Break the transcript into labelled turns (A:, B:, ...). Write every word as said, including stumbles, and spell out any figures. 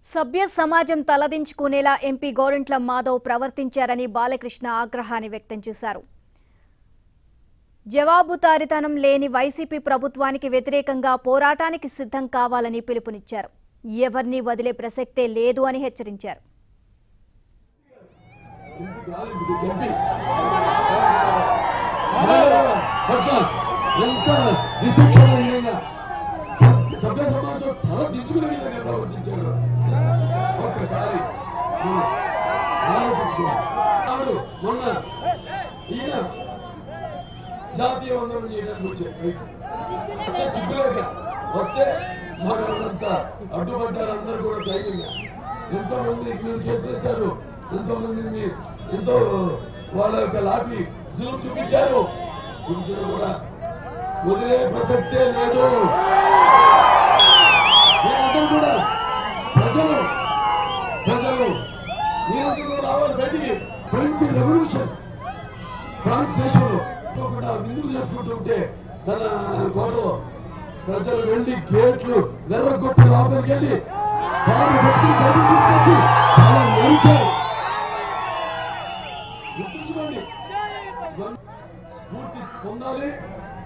A: సభ్య సమాజం తలదించుకునేలా ఎంపీ గోరంట్ల మాధవ్ ప్రవర్తించారని బాలకృష్ణ ఆగ్రహాన్ని వ్యక్తం చేశారు. జవాబుదారీతనం లేని వైసీపీ ప్రభుత్వానికి వ్యతిరేకంగా పోరాటానికి సిద్ధం కావాలని పిలుపునిచ్చారు. ఎవర్ని వదిలే ప్రసక్తే లేదు అని హెచ్చరించారు.
B: సభ్య సమాజం తల దించుకునే విధంగా ప్రవర్తించాడు. ఒక్కసారి ఆలోచించుకోవాలి. మొన్న ఈయన జాతీయ వందనం చేయడానికి వచ్చారు. సిగ్గులేక వస్తే మనంతా అడ్డుపడ్డారు. అందరూ కూడా ధైర్యంగా ఎంతో మంది మీరు కేసు వేశారు. ఎంతో మందిని ఎంతో వాళ్ళ యొక్క లాఠీ జులుం చూపించారు. చూపించడం కూడా వదిలే ప్రసక్తే లేదు. మీరందరూ కూడా ప్రజలు ప్రజలు మీరందరూ కూడా రావాలి బయటికి. ఫ్రెంచ్ రెవల్యూషన్ ఫ్రాన్స్ దేశంలో కూడా విందులు చేసుకుంటూ ఉంటే తన కోటలో ప్రజలు వెళ్లి గేట్లు వెర్రగొట్టి లోపలికి వెళ్ళి వారిని బట్టి బయటికి తీసుకొచ్చి అలా నరికారు. గుర్తుంచుకోండి, స్ఫూర్తి పొందాలి.